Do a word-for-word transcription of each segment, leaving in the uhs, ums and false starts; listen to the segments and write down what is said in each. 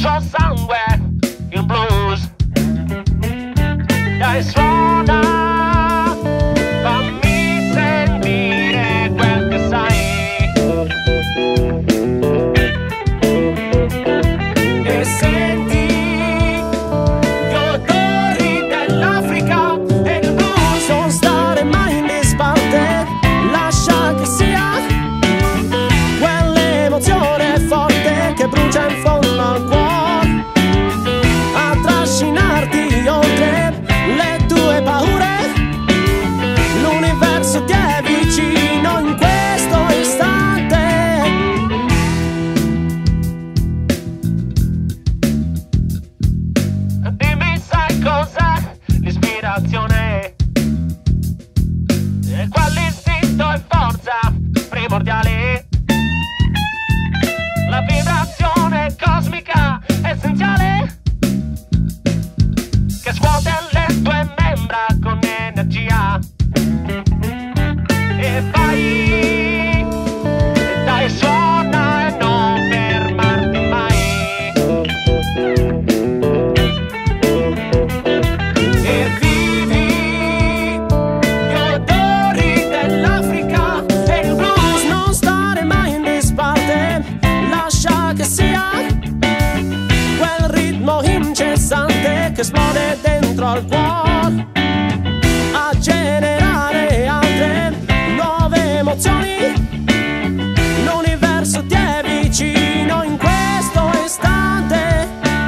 suo sangue il blues. Dai, suona, fammi sentire quel che sai. E senti gli odori dell'Africa e il blues. Non stare mai in disparte, lascia che sia quell'emozione forte che brucia in fondo al cuore, a trascinarti oltre le tue paure. L'universo ti è vicino in questo istante. Dimmi, sai cos'è l'ispirazione? E quell'istinto e forza primordiale, la vibrazione cosmica essenziale che scuote le tue membra con energia. E vai, dai, suona e non fermarti mai. E vivi gli odori dell'Africa e il blues. Non stare mai in disparte, lascia che sia quel ritmo incessante che esplode dentro al cuore, a generare altre nuove emozioni. L'universo ti è vicino in questo istante.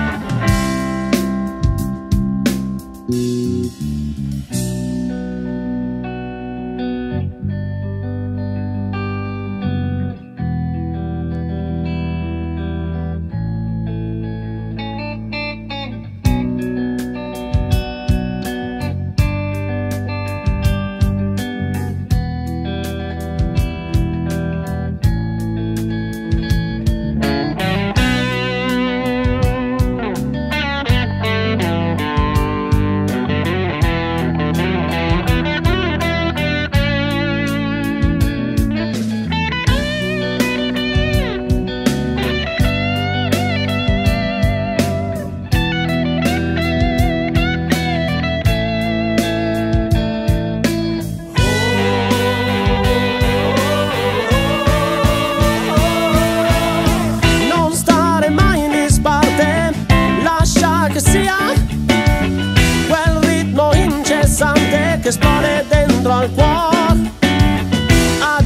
Che sia quel ritmo incessante che esplode dentro al cuore, a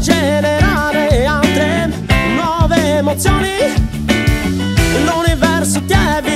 generare altre nuove emozioni. L'universo ti è